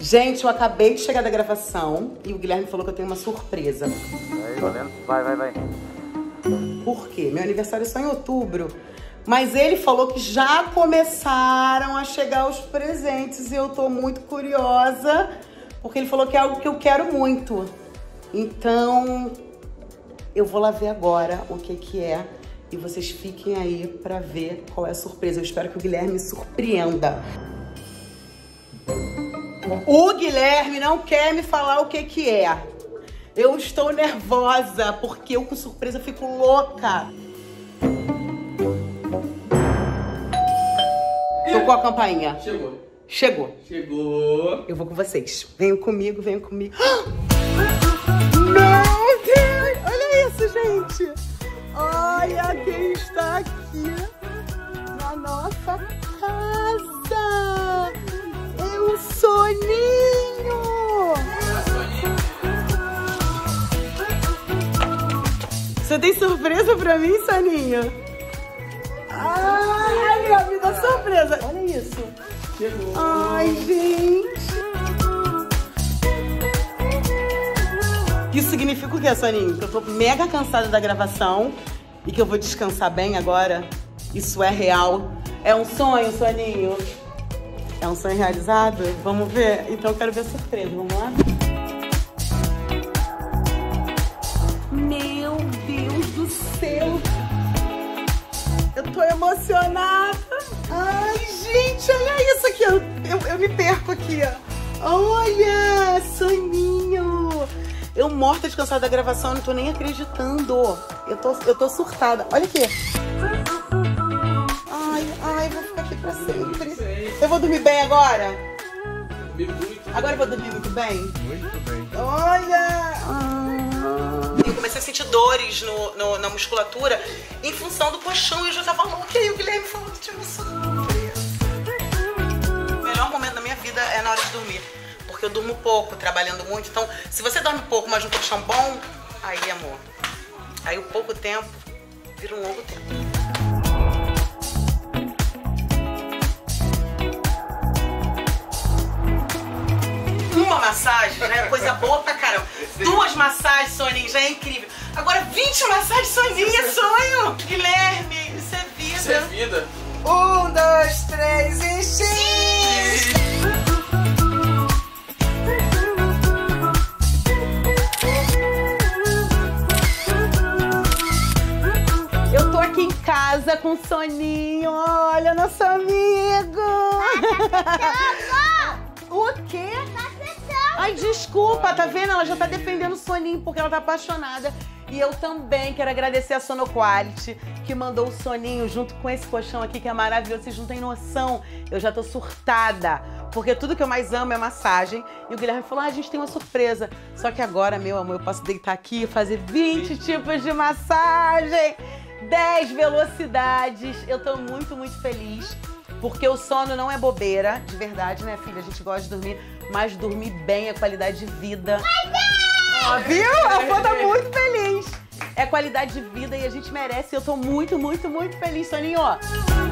Gente, eu acabei de chegar da gravação e o Guilherme falou que eu tenho uma surpresa. Aí, valendo? Vai. Por quê? Meu aniversário é só em outubro. Mas ele falou que já começaram a chegar os presentes e eu tô muito curiosa, porque ele falou que é algo que eu quero muito. Então, eu vou lá ver agora o que é e vocês fiquem aí pra ver qual é a surpresa. Eu espero que o Guilherme me surpreenda. O Guilherme não quer me falar o que é. Eu estou nervosa, porque eu com surpresa fico louca. Tocou a campainha. Chegou. Eu vou com vocês. Venham comigo. Meu Deus! Olha isso, gente. Olha quem está aqui na nossa casa. É o Soninho. Você tem surpresa pra mim, Soninho? Ai, a vida surpresa. Olha isso. Chegou. Ai, gente. Isso significa o quê, Soninho? Que eu tô mega cansada da gravação e que eu vou descansar bem agora? Isso é real? É um sonho, Soninho? É um sonho realizado? Vamos ver? Então eu quero ver a surpresa. Vamos lá? Meu Deus do céu! Eu tô emocionada. Ai, gente, olha isso aqui. Eu me perco aqui. Olha, Soninho. Eu morta de cansada da gravação, não tô nem acreditando. Eu tô surtada. Olha aqui. Ai, vou ficar aqui pra sempre. Eu vou dormir bem agora? Agora eu vou dormir muito bem? Muito bem. Olha! Eu comecei a sentir dores na musculatura em função do colchão e eu já tava louca. E aí o Guilherme falou que tinha uma surpresa. O melhor momento da minha vida é na hora de dormir. Porque eu durmo pouco, trabalhando muito. Então, se você dorme pouco, mas um colchão bom, aí, amor. Aí o pouco tempo vira um longo tempo. Uma massagem já é coisa boa pra caramba. 2 massagens, Soninho, já é incrível. Agora 20 massagens, Soninho, é sonho. Guilherme, isso é vida. Isso é vida. 1, 2, 3 e X! Eu tô aqui em casa com o Soninho. Olha, nosso amigo. O quê? Ai, desculpa, tá vendo? Ela já tá defendendo o Soninho porque ela tá apaixonada. E eu também quero agradecer a Sonoquality, que mandou o Soninho junto com esse colchão aqui, que é maravilhoso. Vocês não têm noção. Eu já tô surtada, porque tudo que eu mais amo é massagem. E o Guilherme falou, a gente tem uma surpresa. Só que agora, meu amor, eu posso deitar aqui e fazer 20 tipos de massagem. 10 velocidades. Eu tô muito, muito feliz. Porque o sono não é bobeira, de verdade, né, filha? A gente gosta de dormir, mas dormir bem é qualidade de vida. Ó, viu? A avó tá muito feliz. É qualidade de vida e a gente merece. Eu tô muito, muito, muito feliz, Soninho.